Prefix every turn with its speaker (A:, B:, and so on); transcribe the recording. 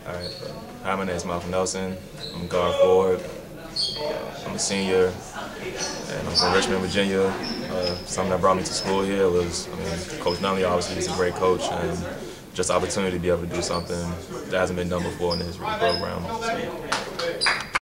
A: All right. Hi, my name is Malcolm Nelson. I'm a guard forward. I'm a senior, and I'm from Richmond, Virginia. Something that brought me to school here was, Coach Nunley obviously is a great coach, and just the opportunity to be able to do something that hasn't been done before in the history of the program. So.